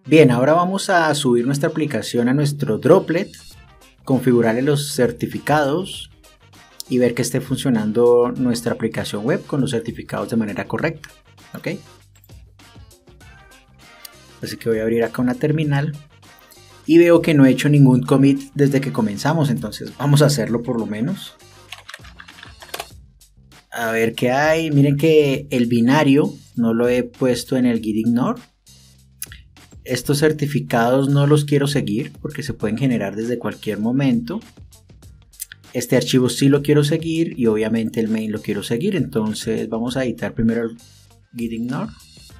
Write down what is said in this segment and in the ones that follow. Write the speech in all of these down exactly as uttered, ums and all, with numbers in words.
Bien, ahora vamos a subir nuestra aplicación a nuestro Droplet, configurarle los certificados y ver que esté funcionando nuestra aplicación web con los certificados de manera correcta. ¿Ok? Así que voy a abrir acá una terminal y veo que no he hecho ningún commit desde que comenzamos, entonces vamos a hacerlo por lo menos. A ver qué hay. Miren que el binario no lo he puesto en el git ignore. Estos certificados no los quiero seguir porque se pueden generar desde cualquier momento. Este archivo sí lo quiero seguir y obviamente el main lo quiero seguir. Entonces vamos a editar primero el git ignore.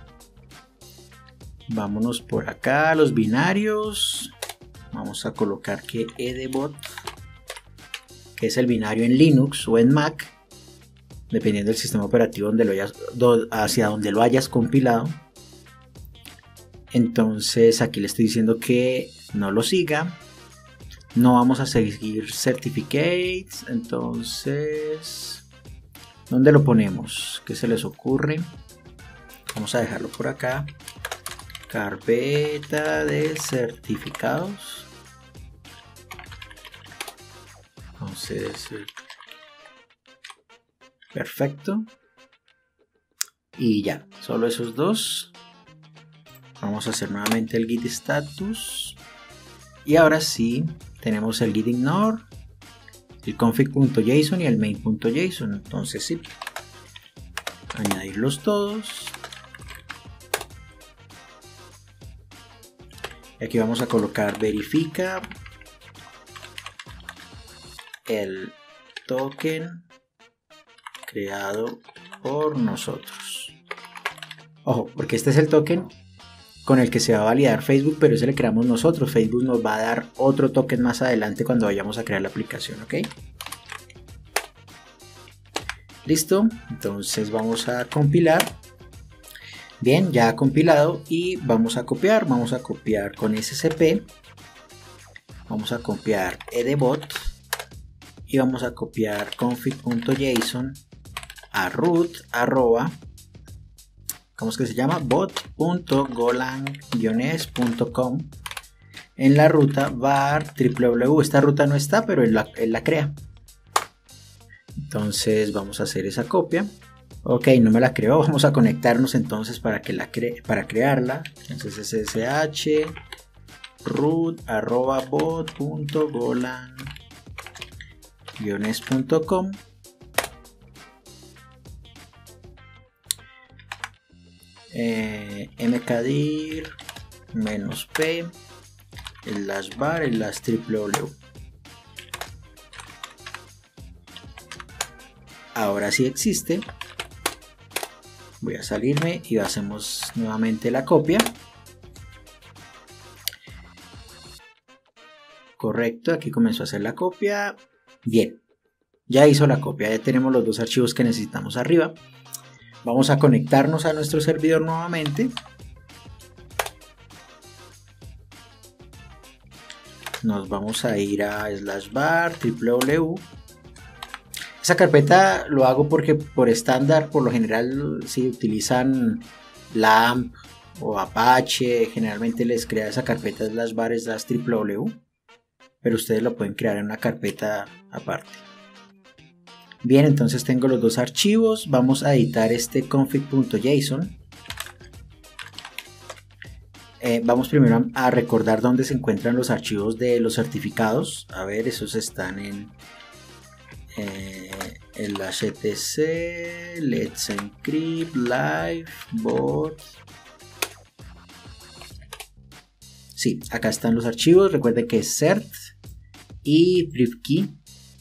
Vámonos por acá a los binarios. Vamos a colocar que edbot, que es el binario en Linux o en Mac, dependiendo del sistema operativo donde lo hayas, do, hacia donde lo hayas compilado. Entonces aquí le estoy diciendo que no lo siga. No vamos a seguir certificates. Entonces, ¿dónde lo ponemos? ¿Qué se les ocurre? Vamos a dejarlo por acá. Carpeta de certificados. Entonces, perfecto. Y ya, solo esos dos. Vamos a hacer nuevamente el git status. Y ahora sí, tenemos el git ignore, el config.json y el main.json. Entonces sí, añadirlos todos. Y aquí vamos a colocar verifica el token creado por nosotros. Ojo, porque este es el token con el que se va a validar Facebook, pero ese le creamos nosotros. Facebook nos va a dar otro token más adelante cuando vayamos a crear la aplicación, ¿ok? Listo, entonces vamos a compilar. Bien, ya ha compilado y vamos a copiar. Vamos a copiar con S C P. Vamos a copiar edbot y vamos a copiar config.json a root arroba, ¿cómo es que se llama? bot punto golang guion es punto com. En la ruta var www. Esta ruta no está, pero él la, él la crea. Entonces vamos a hacer esa copia. Ok, no me la creó. Vamos a conectarnos entonces para, que la cre para crearla. Entonces ssh root arroba bot punto golang guion es punto com. Eh, mkdir menos p slash var slash www. Ahora sí existe. Voy a salirme y hacemos nuevamente la copia. Correcto, aquí comenzó a hacer la copia. Bien, ya hizo la copia, ya tenemos los dos archivos que necesitamos arriba. Vamos a conectarnos a nuestro servidor nuevamente. Nos vamos a ir a slash var www. Esa carpeta lo hago porque por estándar, por lo general, si utilizan LAMP o Apache, generalmente les crea esa carpeta slash var slash www, pero ustedes lo pueden crear en una carpeta aparte. Bien, entonces tengo los dos archivos. Vamos a editar este config.json. Eh, vamos primero a, a recordar dónde se encuentran los archivos de los certificados. A ver, esos están en eh, el htc, let's encrypt, live, bot. Sí, acá están los archivos. Recuerden que es cert y brief key.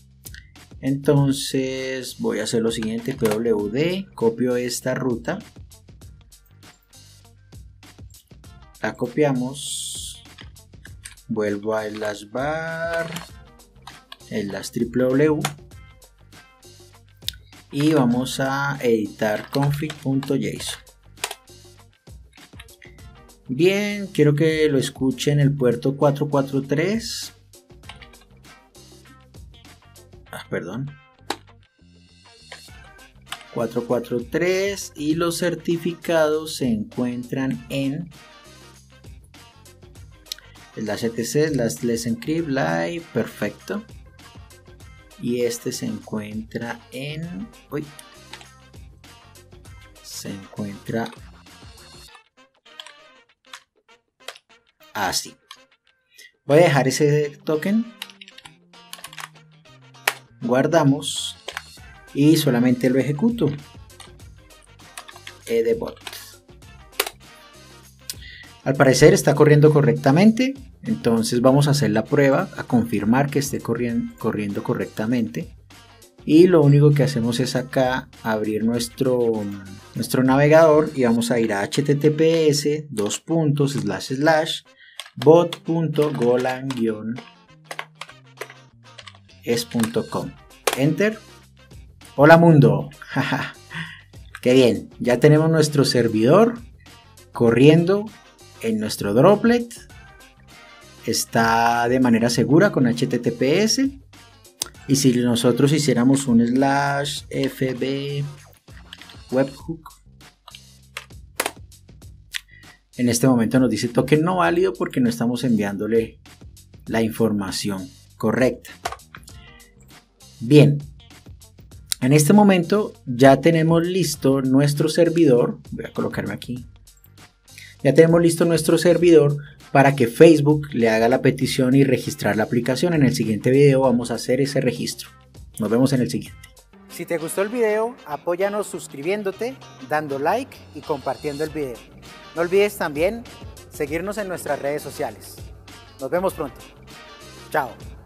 Entonces voy a hacer lo siguiente: pwd, copio esta ruta, la copiamos, vuelvo a slash var, slash www y vamos a editar config.json. Bien, quiero que lo escuchen el puerto cuatro cuatro tres. Ah, perdón. cuatro cuatro tres y los certificados se encuentran en slash etc slash let's encrypt live, perfecto. Y este se encuentra en uy, se encuentra así. Voy a dejar ese token, guardamos y solamente lo ejecuto. Edebot. Al parecer está corriendo correctamente, entonces vamos a hacer la prueba, a confirmar que esté corriendo, corriendo correctamente. Y lo único que hacemos es acá abrir nuestro, nuestro navegador y vamos a ir a https dos puntos slash slash bot punto golang guion es punto com. Enter. Hola mundo. Qué bien, ya tenemos nuestro servidor corriendo en nuestro droplet. Está de manera segura con H T T P S. Y si nosotros hiciéramos un slash fb webhook, en este momento nos dice token no válido porque no estamos enviándole la información correcta. Bien, en este momento ya tenemos listo nuestro servidor. Voy a colocarme aquí. Ya tenemos listo nuestro servidor para que Facebook le haga la petición y registrar la aplicación. En el siguiente video vamos a hacer ese registro. Nos vemos en el siguiente. Si te gustó el video, apóyanos suscribiéndote, dando like y compartiendo el video. No olvides también seguirnos en nuestras redes sociales. Nos vemos pronto. Chao.